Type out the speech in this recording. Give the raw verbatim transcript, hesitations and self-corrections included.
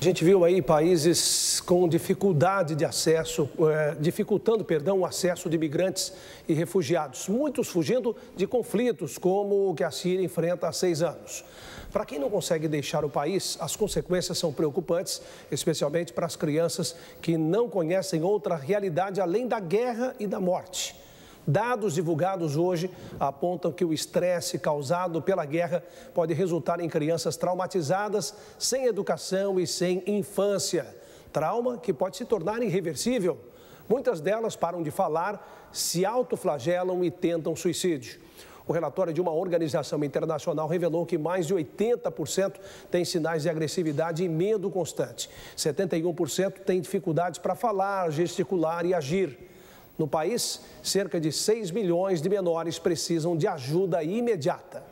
A gente viu aí países com dificuldade de acesso, é, dificultando, perdão, o acesso de imigrantes e refugiados, muitos fugindo de conflitos como o que a Síria enfrenta há seis anos. Para quem não consegue deixar o país, as consequências são preocupantes, especialmente para as crianças que não conhecem outra realidade além da guerra e da morte. Dados divulgados hoje apontam que o estresse causado pela guerra pode resultar em crianças traumatizadas, sem educação e sem infância. Trauma que pode se tornar irreversível. Muitas delas param de falar, se autoflagelam e tentam suicídio. O relatório de uma organização internacional revelou que mais de oitenta por cento têm sinais de agressividade e medo constante. setenta e um por cento têm dificuldades para falar, gesticular e agir. No país, cerca de seis milhões de menores precisam de ajuda imediata.